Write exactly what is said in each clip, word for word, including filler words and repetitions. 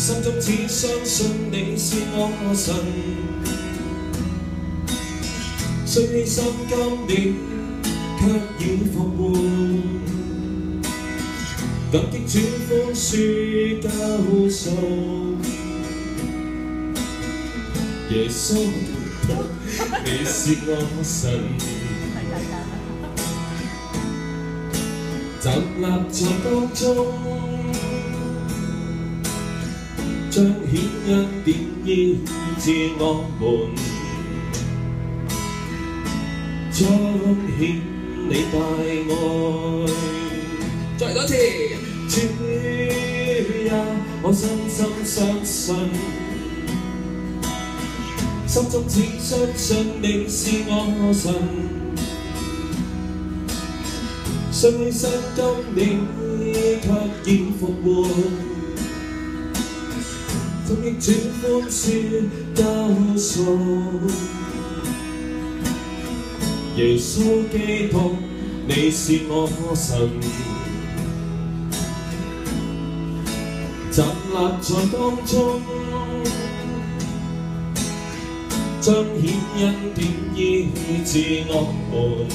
心中只相信你是我神，雖犧牲今年，卻已復活。感激主寬恕救贖，耶穌，你是我神。站立在當中，彰顯恩典醫治我們，彰顯你大愛。再嚟多次，主啊，我深深相信，心中只相信你是我神。雖犧牲今年，卻已復活。感激主寬恕救贖，耶穌基督，你是我神。站立在當中，彰顯恩典醫治我們，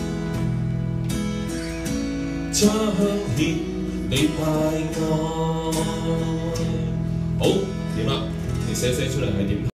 彰顯你大愛。好，點啊？你寫寫出嚟係點？